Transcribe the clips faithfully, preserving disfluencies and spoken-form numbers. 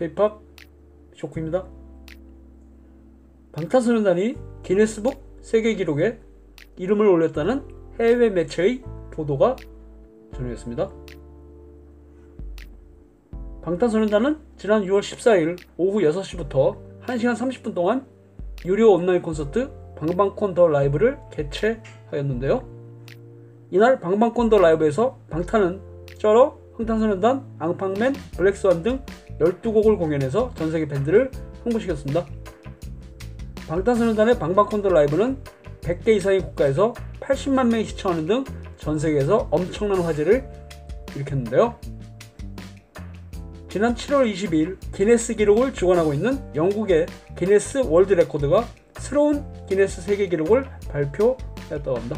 K-팝 쇼크입니다. 방탄소년단이 기네스북 세계기록에 이름을 올렸다는 해외 매체의 보도가 전해졌습니다. 방탄소년단은 지난 유월 십사일 오후 여섯 시부터 한 시간 삼십 분 동안 유료 온라인 콘서트 방방콘 더 라이브를 개최하였는데요. 이날 방방콘 더 라이브에서 방탄은 쩌러, 흥탄소년단, 앙팡맨, 블랙스완 등 열두 곡을 공연해서 전세계 팬들을 흥분시켰습니다. 방탄소년단의 방방콘 더 라이브는 백 개 이상의 국가에서 팔십만 명이 시청하는 등 전세계에서 엄청난 화제를 일으켰는데요. 지난 칠월 이십이일 기네스 기록을 주관하고 있는 영국의 기네스 월드 레코드가 새로운 기네스 세계 기록을 발표하였다고 합니다.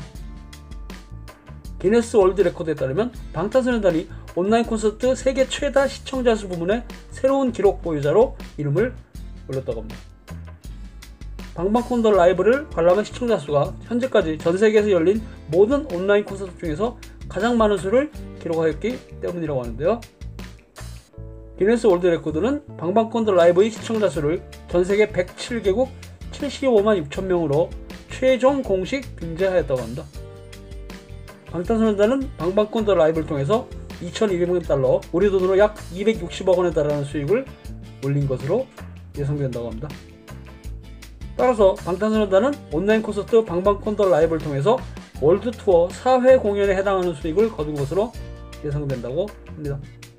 기네스 월드 레코드에 따르면 방탄소년단이 온라인 콘서트 세계 최다 시청자 수 부문의 새로운 기록 보유자로 이름을 올렸다고 합니다. 방방콘 더 라이브를 관람한 시청자 수가 현재까지 전 세계에서 열린 모든 온라인 콘서트 중에서 가장 많은 수를 기록하였기 때문이라고 하는데요. 기네스 월드 레코드는 방방콘 더 라이브의 시청자 수를 전 세계 백칠 개국 칠십오만 육천 명으로 최종 공식 빙자하였다고 합니다. 방탄소년단은 방방콘 더 라이브를 통해서 이천이백만 달러, 우리 돈으로 약 이백육십억 원에 달하는 수익을 올린 것으로 예상된다고 합니다. 따라서 방탄소년단은 온라인 콘서트 방방콘 더 라이브를 통해서 월드 투어 사 회 공연에 해당하는 수익을 거둔 것으로 예상된다고 합니다.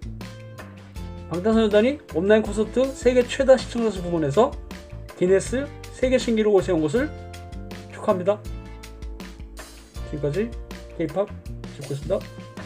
방탄소년단이 온라인 콘서트 세계 최다 시청자 수 부문에서 기네스 세계 신기록을 세운 것을 축하합니다. 지금까지 K-팝 찍고 있습니다.